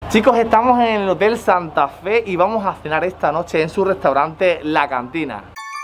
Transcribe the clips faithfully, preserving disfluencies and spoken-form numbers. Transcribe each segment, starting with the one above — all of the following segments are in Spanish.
Chicos, estamos en el Hotel Santa Fe y vamos a cenar esta noche en su restaurante La Cantina.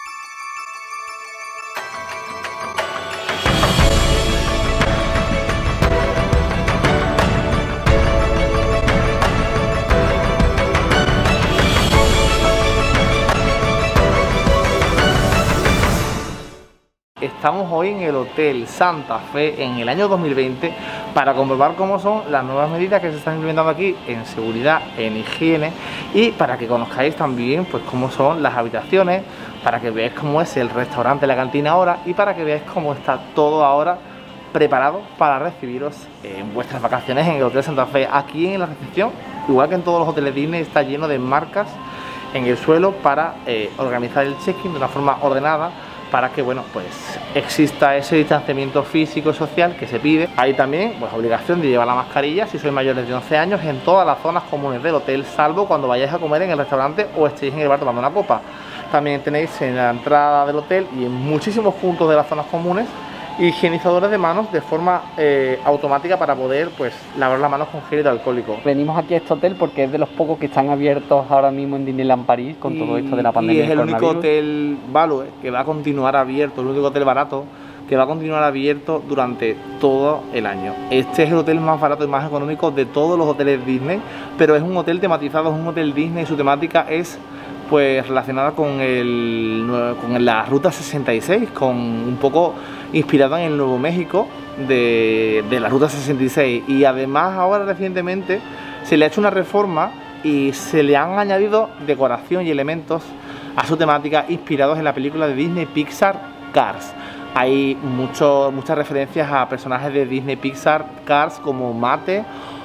Estamos hoy en el Hotel Santa Fe en el año dos mil veinte para comprobar cómo son las nuevas medidas que se están implementando aquí en seguridad, en higiene, y para que conozcáis también pues cómo son las habitaciones, para que veáis cómo es el restaurante La Cantina ahora y para que veáis cómo está todo ahora preparado para recibiros en vuestras vacaciones en el Hotel Santa Fe. Aquí en la recepción, igual que en todos los hoteles Disney, está lleno de marcas en el suelo para eh, organizar el check-in de una forma ordenada, para que bueno pues exista ese distanciamiento físico y social que se pide. Hay también pues obligación de llevar la mascarilla si sois mayores de once años en todas las zonas comunes del hotel, salvo cuando vayáis a comer en el restaurante o estéis en el bar tomando una copa. También tenéis en la entrada del hotel y en muchísimos puntos de las zonas comunes higienizadores de manos de forma eh, automática para poder pues lavar las manos con gel hidroalcohólico. Venimos aquí a este hotel porque es de los pocos que están abiertos ahora mismo en Disneyland París con y, todo esto de la pandemia. Y es el único hotel Value que va a continuar abierto, el único hotel barato que va a continuar abierto durante todo el año. Este es el hotel más barato y más económico de todos los hoteles Disney, pero es un hotel tematizado, es un hotel Disney, su temática es pues relacionada con, el, con la Ruta sesenta y seis, con un poco inspirada en el Nuevo México de, de la Ruta sesenta y seis, y además ahora recientemente se le ha hecho una reforma y se le han añadido decoración y elementos a su temática inspirados en la película de Disney Pixar Cars. Hay mucho, muchas referencias a personajes de Disney Pixar Cars como Mate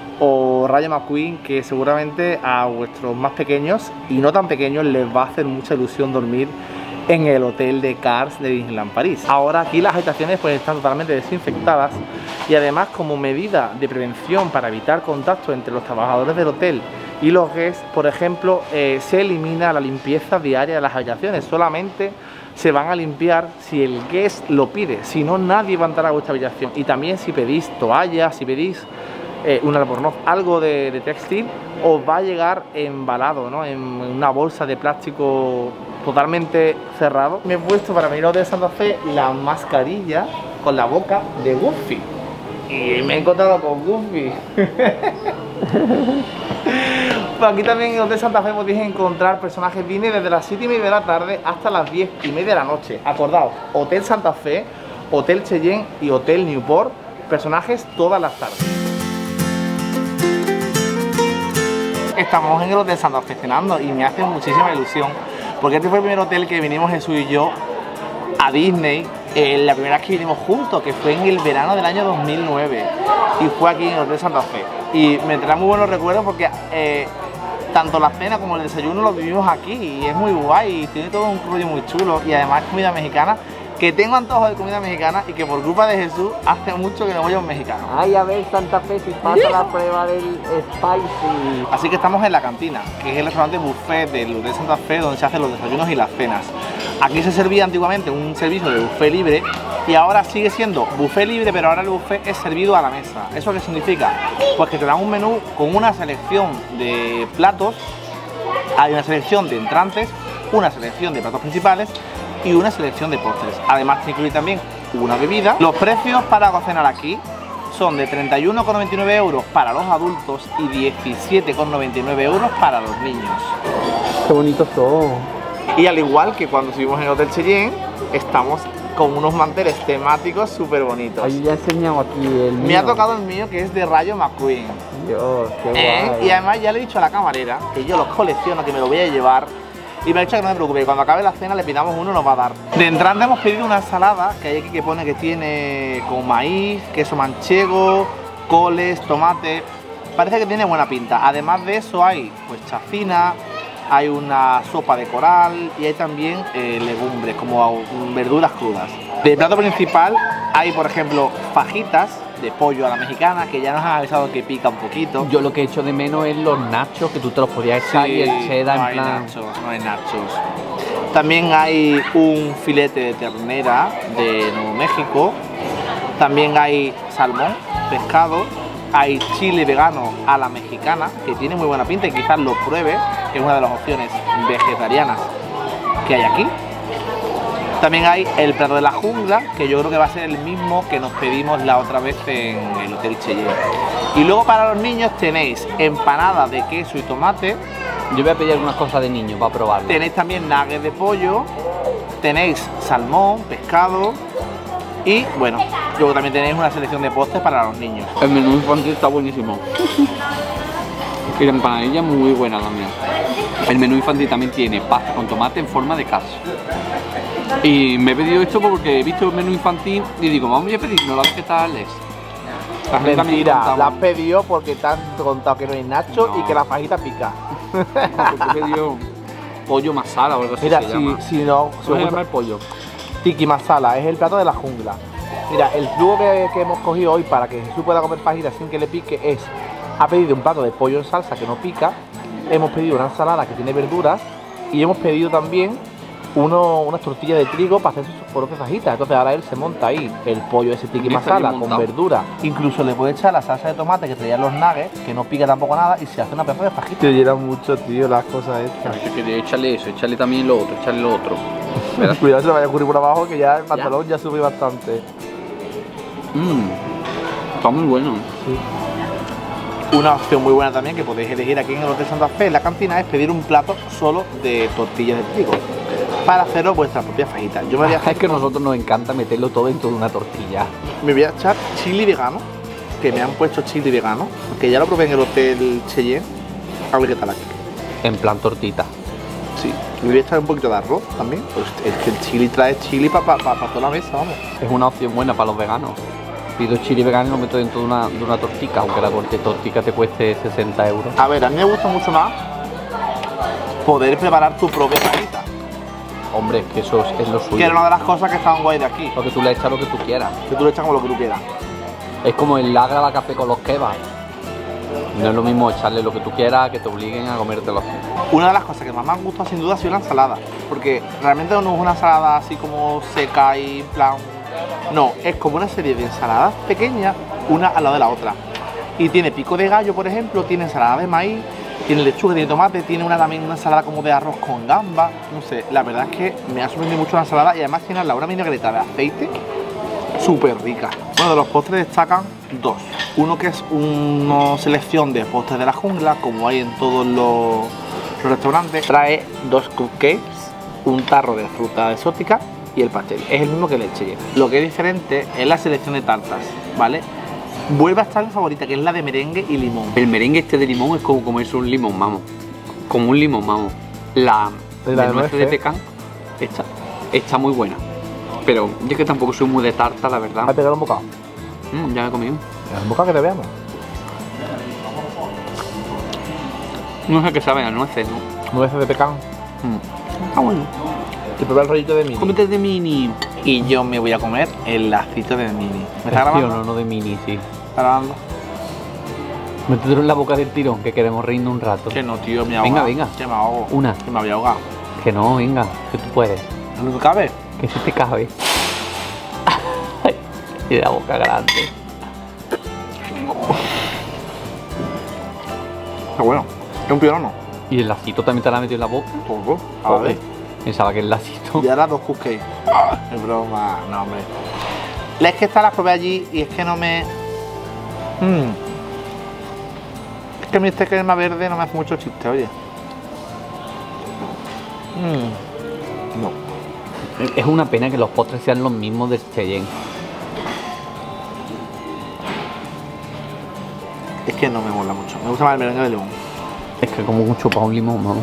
o Rayo McQueen, que seguramente a vuestros más pequeños y no tan pequeños les va a hacer mucha ilusión dormir en el hotel de Cars de Disneyland París. Ahora aquí las habitaciones pues están totalmente desinfectadas y además, como medida de prevención para evitar contacto entre los trabajadores del hotel y los guests, por ejemplo, eh, se elimina la limpieza diaria de las habitaciones. Solamente se van a limpiar si el guest lo pide, si no, nadie va a entrar a vuestra habitación. Y también si pedís toallas, si pedís Eh, un albornoz, algo de, de textil, os va a llegar embalado, ¿no? En una bolsa de plástico totalmente cerrado. Me he puesto para venir al Hotel Santa Fe la mascarilla con la boca de Goofy y me he encontrado con Goofy. Pues aquí también en el Hotel Santa Fe podéis encontrar personajes Disney desde las siete y media de la tarde hasta las diez y media de la noche. Acordaos, Hotel Santa Fe, Hotel Cheyenne y Hotel Newport, personajes todas las tardes. Estamos en el Hotel Santa Fe cenando y me hace muchísima ilusión porque este fue el primer hotel que vinimos Jesús y yo a Disney, eh, la primera vez que vinimos juntos, que fue en el verano del año dos mil nueve, y fue aquí en el Hotel Santa Fe, y me trae muy buenos recuerdos porque eh, tanto la cena como el desayuno lo vivimos aquí y es muy guay y tiene todo un rollo muy chulo, y además comida mexicana, que tengo antojo de comida mexicana y que por culpa de Jesús hace mucho que no voy a un mexicano. Ay, a ver, Santa Fe, si pasa la prueba del spicy. Así que estamos en La Cantina, que es el restaurante buffet del Hotel Santa Fe, donde se hacen los desayunos y las cenas. Aquí se servía antiguamente un servicio de buffet libre y ahora sigue siendo buffet libre, pero ahora el buffet es servido a la mesa. ¿Eso qué significa? Pues que te dan un menú con una selección de platos, hay una selección de entrantes, una selección de platos principales y una selección de postres. Además te incluye también una bebida. Los precios para cenar aquí son de treinta y uno con noventa y nueve euros para los adultos y diecisiete con noventa y nueve euros para los niños. Qué bonitos son. Y al igual que cuando estuvimos en el Hotel Cheyenne, estamos con unos manteles temáticos súper bonitos. Ahí ya enseñamos aquí el mío. Me ha tocado el mío, que es de Rayo McQueen. Dios, qué ¿Eh? guay. Y además ya le he dicho a la camarera que yo los colecciono, que me lo voy a llevar. Y me ha dicho que no me preocupe, cuando acabe la cena le pidamos uno, nos va a dar. De entrada hemos pedido una ensalada que hay aquí que pone que tiene con maíz, queso manchego, coles, tomate. Parece que tiene buena pinta. Además de eso hay pues chacina, hay una sopa de coral y hay también eh, legumbres como verduras crudas. De plato principal hay, por ejemplo, fajitas de pollo a la mexicana, que ya nos han avisado que pica un poquito. Yo lo que echo de menos es los nachos, que tú te los podías echar, sí, y el cheddar no en hay plan... nachos, no hay nachos. También hay un filete de ternera de Nuevo México. También hay salmón, pescado, hay chile vegano a la mexicana, que tiene muy buena pinta y quizás lo pruebe, es una de las opciones vegetarianas que hay aquí. También hay el plato de la jungla, que yo creo que va a ser el mismo que nos pedimos la otra vez en el Hotel Cheyenne. Y luego para los niños tenéis empanada de queso y tomate. Yo voy a pedir algunas cosas de niños para probarlo. Tenéis también nuggets de pollo, tenéis salmón, pescado y bueno, luego también tenéis una selección de postres para los niños. El menú infantil está buenísimo. Y la empanadilla muy buena también. El menú infantil también tiene pasta con tomate en forma de caso. Y me he pedido esto porque he visto el menú infantil y digo, vamos a pedirnos las vegetales. Mentira, la has pedido porque te han contado que no hay nacho No. y que la fajita pica. No, porque he pedido pollo masala o algo así. Mira, se si, llama. si no, ¿Cómo se llama el pollo? tiki masala, es el plato de la jungla. Mira, el truco que, que hemos cogido hoy para que Jesús pueda comer fajita sin que le pique es, ha pedido un plato de pollo en salsa que no pica, hemos pedido una ensalada que tiene verduras y hemos pedido también uno, unas tortillas de trigo para hacer sus propias fajitas. Entonces ahora él se monta ahí el pollo ese tiki Ya está masala bien con montado. verdura. Incluso le puede echar la salsa de tomate que traían los nuggets, que no pica tampoco nada, y se hace una pedazo de fajita. Te llenan mucho, tío, las cosas estas. Échale eso, échale también lo otro, échale lo otro. ¿Verdad? Cuidado, se le vaya a ocurrir por abajo que ya el pantalón ya, ya sube bastante. Mmm, está muy bueno. Sí. Una opción muy buena también que podéis elegir aquí en el Hotel Santa Fe en la cantina es pedir un plato solo de tortillas de trigo para haceros vuestras propias fajitas. Yo me voy a hacer Es que a nosotros nos encanta meterlo todo dentro de una tortilla. Me voy a echar chili vegano, que me han puesto chili vegano, que ya lo probé en el Hotel Cheyenne. A ver qué tal aquí. En plan tortita. Sí, me voy a echar un poquito de arroz también. Pues es que el chili trae chili para pa, pa, pa toda la mesa, vamos. Es una opción buena para los veganos. Pido chili vegano y lo meto dentro de una, de una tortica, aunque la tortica te cueste sesenta euros. A ver, a mí me gusta mucho más poder preparar tu propia fajita, Hombre, que eso es, es lo suyo. que era una de las cosas que estaban guay de aquí. Porque tú le echas lo que tú quieras. Que tú le echas como lo que tú quieras. Es como el lagra la café con los kebabs. No es lo mismo echarle lo que tú quieras que te obliguen a comértelo. Una de las cosas que más me han gustado sin duda ha sido la ensalada, porque realmente no es una ensalada así como seca y en plan... No, es como una serie de ensaladas pequeñas, una al lado de la otra. Y tiene pico de gallo, por ejemplo, tiene ensalada de maíz, tiene lechuga, tiene tomate, tiene una también una ensalada como de arroz con gamba. No sé, la verdad es que me ha sorprendido mucho la ensalada y además tiene al lado una vinagreta de aceite súper rica. Bueno, de los postres destacan dos. Uno que es una selección de postres de la jungla, como hay en todos los, los restaurantes. Trae dos cupcakes, un tarro de fruta exótica y el pastel. Es el mismo que el Cheyenne. Lo que es diferente es la selección de tartas, ¿vale? Vuelve a estar mi favorita, que es la de merengue y limón. El merengue este de limón es como comerse un limón, vamos. Como un limón, vamos. La, La de de nuez de nuez, ¿eh? pecan está, está muy buena. Pero yo es que tampoco soy muy de tarta, la verdad. ¿Has pegado un bocado? Mm, ya me he comido. Un bocado que te veamos. No sé qué sabe a nueces, ¿no? Nueces de pecan. Mm. Está bueno. Y prueba el rollito de mini. Cómete de mini. Y yo me voy a comer el lacito de mini. ¿Me está Sí o grabando? no, no de mini, sí. ¿Está grabando? Métetelo en la boca del tirón, que queremos reírnos un rato. Que no, tío, me ahogo. Venga, venga. Que me ahogo. Una. Que me había ahogado. Que no, venga, que tú puedes. ¿Es lo que cabe? Que se te cabe. Y la boca grande. Está bueno. Es un pionono. ¿Y el lacito también te la ha metido en la boca? Poco. A ver. Pensaba que el lacito. Y ahora dos cupcakes. Es broma. No, hombre. Es que esta las probé allí y es que no me... Mm. Es que a mí este crema verde no me hace mucho chiste, oye. Mm. No. Es una pena que los postres sean los mismos del Cheyenne. Es que no me mola mucho. Me gusta más el merengue de limón. Es que como un chupado un limón, vamos.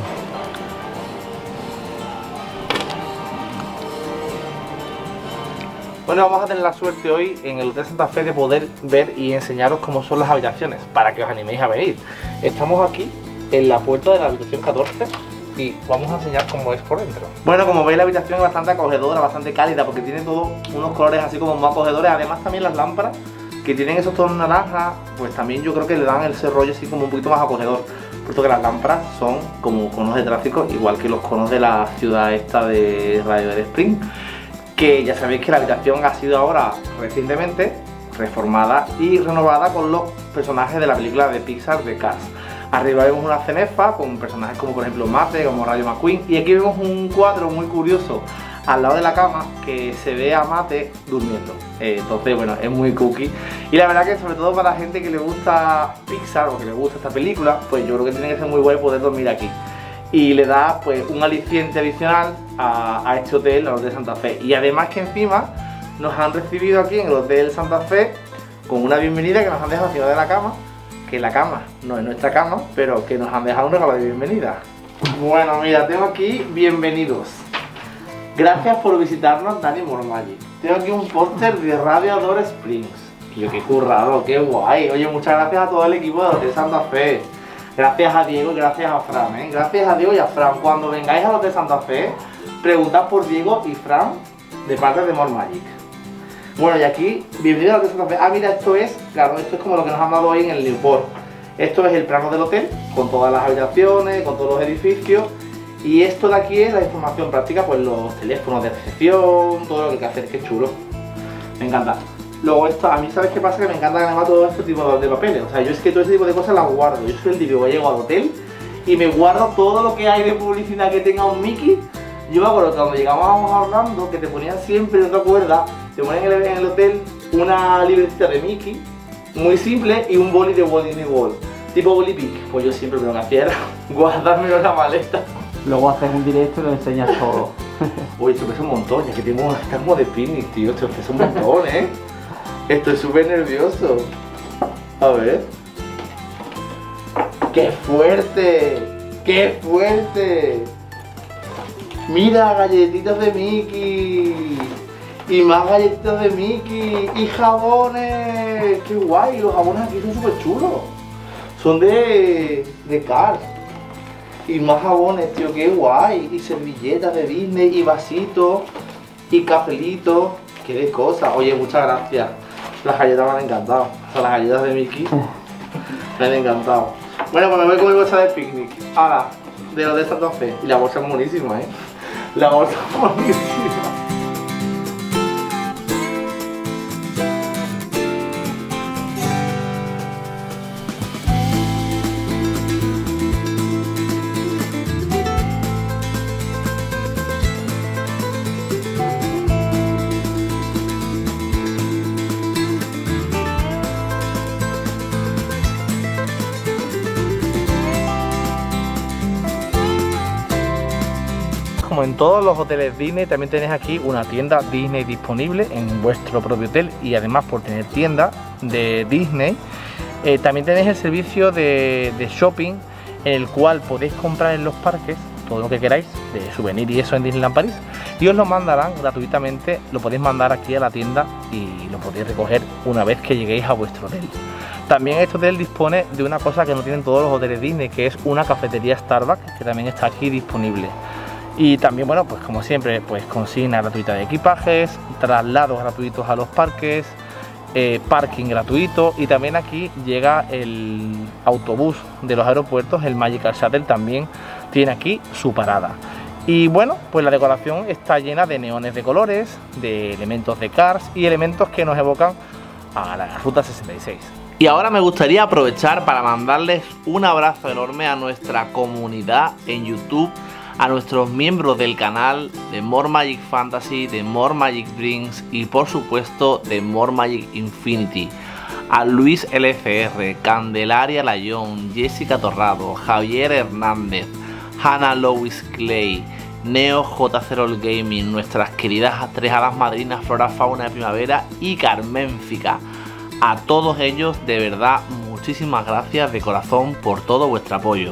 Bueno, vamos a tener la suerte hoy en el Hotel Santa Fe de poder ver y enseñaros cómo son las habitaciones para que os animéis a venir. Estamos aquí en la puerta de la habitación catorce y vamos a enseñar cómo es por dentro. Bueno, como veis la habitación es bastante acogedora, bastante cálida porque tiene todos unos colores así como muy acogedores. Además también las lámparas que tienen esos tonos naranjas, pues también yo creo que le dan ese rollo así como un poquito más acogedor. Puesto que las lámparas son como conos de tráfico, igual que los conos de la ciudad esta de Radio del Spring. Que ya sabéis que la habitación ha sido ahora recientemente reformada y renovada con los personajes de la película de Pixar de Cars. Arriba vemos una cenefa con personajes como por ejemplo Mate, como Rayo McQueen, y aquí vemos un cuadro muy curioso al lado de la cama que se ve a Mate durmiendo. Eh, entonces bueno, es muy cookie, y la verdad que sobre todo para la gente que le gusta Pixar o que le gusta esta película, pues yo creo que tiene que ser muy guay poder dormir aquí. Y le da pues un aliciente adicional a, a este hotel, al Hotel Santa Fe. Y además que encima nos han recibido aquí en el Hotel Santa Fe con una bienvenida que nos han dejado encima de la cama, que la cama no es nuestra cama, pero que nos han dejado un regalo de bienvenida. Bueno, mira, tengo aquí bienvenidos. Gracias por visitarnos, Dani More Magic. Tengo aquí un póster de Radiador Springs. Y yo, qué currado, qué guay. Oye, muchas gracias a todo el equipo del Hotel Santa Fe. Gracias a Diego y gracias a Fran, ¿eh? Gracias a Diego y a Fran. Cuando vengáis al Hotel Santa Fe, preguntad por Diego y Fran de parte de More Magic. Bueno, y aquí, bienvenido al Hotel Santa Fe. Ah, mira, esto es, claro, esto es como lo que nos han dado hoy en el Newport. Esto es el plano del hotel, con todas las habitaciones, con todos los edificios. Y esto de aquí es la información práctica, pues los teléfonos de recepción, todo lo que hay que hacer, que chulo. Me encanta. Luego esto, a mí ¿sabes qué pasa? Que me encanta además todo este tipo de papeles. O sea, yo es que todo este tipo de cosas las guardo. Yo soy el típico que llego al hotel y me guardo todo lo que hay de publicidad que tenga un Mickey. Yo me acuerdo que cuando llegábamos a Orlando, que te ponían siempre, no te acuerdas, te ponían en el, en el hotel una libretita de Mickey, muy simple, y un boli de Walt Disney World, tipo boli pic. Pues yo siempre lo que hacía era guardármelo en la maleta. Luego haces un directo y lo enseñas todo. Uy, esto pesa un montón, ya que tengo una está como de picnic, tío, esto pesa un montón, ¿eh? Estoy súper nervioso. A ver. ¡Qué fuerte! ¡Qué fuerte! Mira, galletitas de Mickey. Y más galletitas de Mickey. Y jabones. ¡Qué guay! Los jabones aquí son súper chulos. Son de... de Cars. Y más jabones, tío, qué guay. Y servilletas de Disney, y vasitos, y cafelitos. Qué de cosas. Oye, muchas gracias. Las galletas me han encantado. O sea, las galletas de Mickey me han encantado. Bueno, pues me voy con mi bolsa de picnic. Ahora, de lo de Santa Fe. Y la bolsa es buenísima, ¿eh? La bolsa es buenísima. Como en todos los hoteles Disney, también tenéis aquí una tienda Disney disponible en vuestro propio hotel, y además por tener tienda de Disney, eh, también tenéis el servicio de, de shopping, en el cual podéis comprar en los parques todo lo que queráis de souvenir y eso en Disneyland París, y os lo mandarán gratuitamente. Lo podéis mandar aquí a la tienda y lo podéis recoger una vez que lleguéis a vuestro hotel. También este hotel dispone de una cosa que no tienen todos los hoteles Disney, que es una cafetería Starbucks, que también está aquí disponible. Y también, bueno, pues como siempre, pues consigna gratuita de equipajes, traslados gratuitos a los parques, eh, parking gratuito, y también aquí llega el autobús de los aeropuertos, el Magical Shuttle, también tiene aquí su parada. Y bueno, pues la decoración está llena de neones de colores, de elementos de Cars y elementos que nos evocan a la Ruta sesenta y seis. Y ahora me gustaría aprovechar para mandarles un abrazo enorme a nuestra comunidad en YouTube, a nuestros miembros del canal de More Magic Fantasy, de More Magic Dreams y por supuesto de More Magic Infinity. A Luis L C R, Candelaria Layón, Jessica Torrado, Javier Hernández, Hannah Lois Clay, Neo J cero Gaming, nuestras queridas tres hadas madrinas Flora Fauna de Primavera y Carmenfica. A todos ellos, de verdad, muchísimas gracias de corazón por todo vuestro apoyo.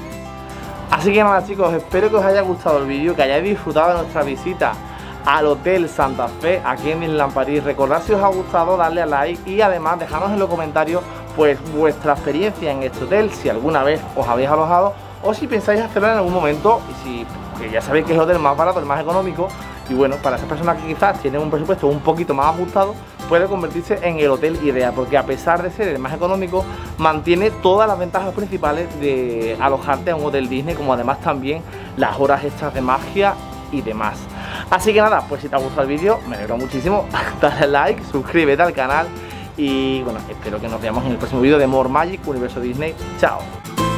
Así que nada, chicos, espero que os haya gustado el vídeo, que hayáis disfrutado de nuestra visita al Hotel Santa Fe aquí en Disneyland París. Recordad, si os ha gustado, darle a like y además dejarnos en los comentarios pues vuestra experiencia en este hotel, si alguna vez os habéis alojado o si pensáis hacerlo en algún momento, y si, que ya sabéis que es el hotel más barato, el más económico, y bueno, para esas personas que quizás tienen un presupuesto un poquito más ajustado, puede convertirse en el hotel ideal, porque a pesar de ser el más económico, mantiene todas las ventajas principales de alojarte en un hotel Disney, como además también las horas extras de magia y demás. Así que nada, pues si te ha gustado el vídeo, me alegro muchísimo, dale like, suscríbete al canal Y bueno, espero que nos veamos en el próximo vídeo de More Magic Universo Disney. Chao.